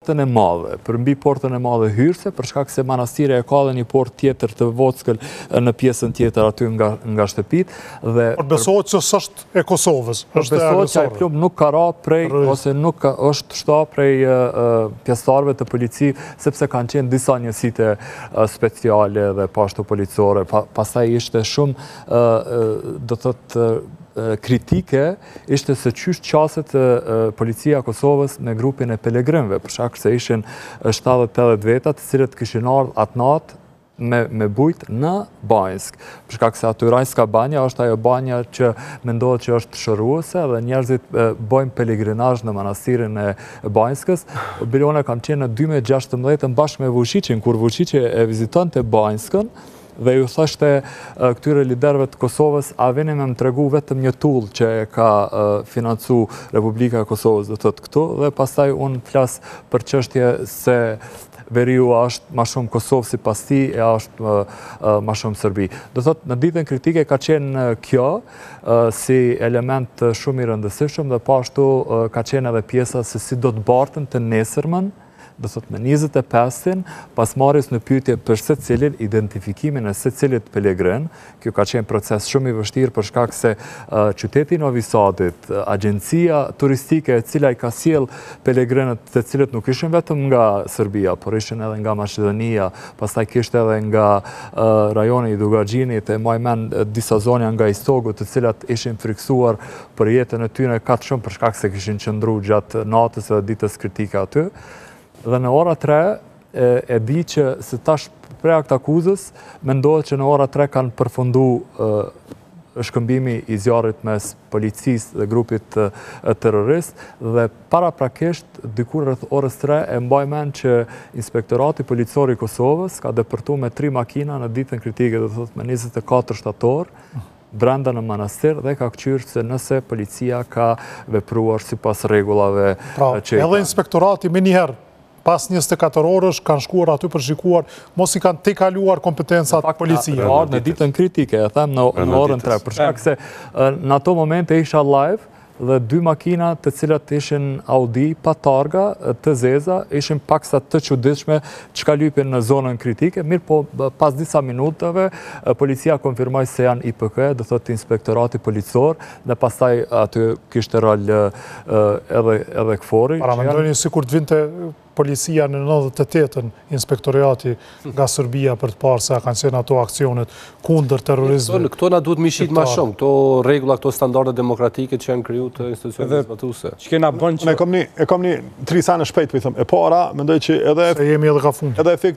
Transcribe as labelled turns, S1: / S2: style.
S1: portën e madhe, përmbi portën e madhe hyrëse, për shkak se manastiri e ka dhe një portë tjetër të vockël në pjesën tjetër aty nga shtëpit.
S2: Por besohet që s'është e Kosovës, është e
S1: besohet që ai plumb nuk ka ra prej, ose nuk është shta prej pjesëtarëve të polici, sepse kanë qenë disa njësite speciale dhe pashtu policore. Pastaj ishte shumë, do thotë, kritike ishte se qysh qaset policia Kosovës me grupin e pelegrimëve, për shkak se ishin 70-80 veta të cilët kishin ardhur atë natë me bujt në Banjsk. Për shkak se aty Rajska banja është ajo banja që mendohet që është shëruese dhe njerëzit bojnë pelegrinazh në manastirin e Banjskës. Bilone kam qenë në 2016 bashkë me Vučićin, kur Vučić e vizitonte Banjskën, dhe ju thashte këtyre liderëve të Kosovës, a vini me më tregu vetëm një tull që e ka financu Republika e Kosovës, dhe thot këtu, dhe pastaj unë flas për çështje se veriu është ma shumë Kosovë si pas ti, e është ma shumë Serbi. Do thot, në ditën kritike ka qenë kjo si element shumë i rëndësishëm dhe pashtu ka qenë edhe pjesa se si do të bartën të nesërmën, do thot me 25-in, pas marrjes në pyetje për secilin, identifikimin e secilit pelegrin. Kjo ka qenë proces shumë i vështirë për shkak se qyteti Novi Sadit, agjencia turistike e cila i ka sjell pelegrinët të cilët nuk ishin vetëm nga Serbia, por ishin edhe nga Maqedonia, pastaj kishte edhe nga rajoni i Dugaxhinit, e maj men disa zonja nga Istogut, të cilat ishin friksuar për jetën e tyre katë shumë për shkak se kishin qëndru gjatë natës dhe ditës kritike aty. Dhe në ora 3 e di që se tash prej akt akuzës mendohet që në ora 3 kanë përfundu shkëmbimi i zjarrit mes policisë dhe grupit terrorist dhe paraprakisht dikur rreth orës 3 e mbaj mend që Inspektorati Policor i Kosovës ka depërtuar me 3 makina në ditën kritike, do thotë me 24 shtator brenda në manastir dhe ka kqyrë se nëse policia ka vepruar sipas rregullave që
S2: edhe inspektorati më njëherë pas 24 orësh kanë shkuar aty për shikuar, mos i kanë tejkaluar kompetencat policie.
S1: Në ditën kritike, e them në orën 3, për shkak se në ato momente isha live dhe 2 makina të cilat ishin Audi pa targa të zeza, ishin paksa të çuditshme që ka lypin në zonën kritike, mirë po pas disa minutave policia konfirmoi se janë IPK, do thotë Inspektorati Policor, dhe pastaj aty kishte rol edhe KFOR-i.
S2: Para mendoni sikur të vinte policia në 98-ën inspektoriati nga Serbia për të parë se a kanë qenë ato aksionet kundër terrorizmit.
S3: Këto na duhet mishit ma shumë, këto rregulla, këto standarde demokratike që janë kriju të institucionet zbatuese.
S4: E kom një 3 sene shpejt, po i thëmë. E para, mendoj që edhe
S2: se jemi edhe ka fund.
S4: Edhe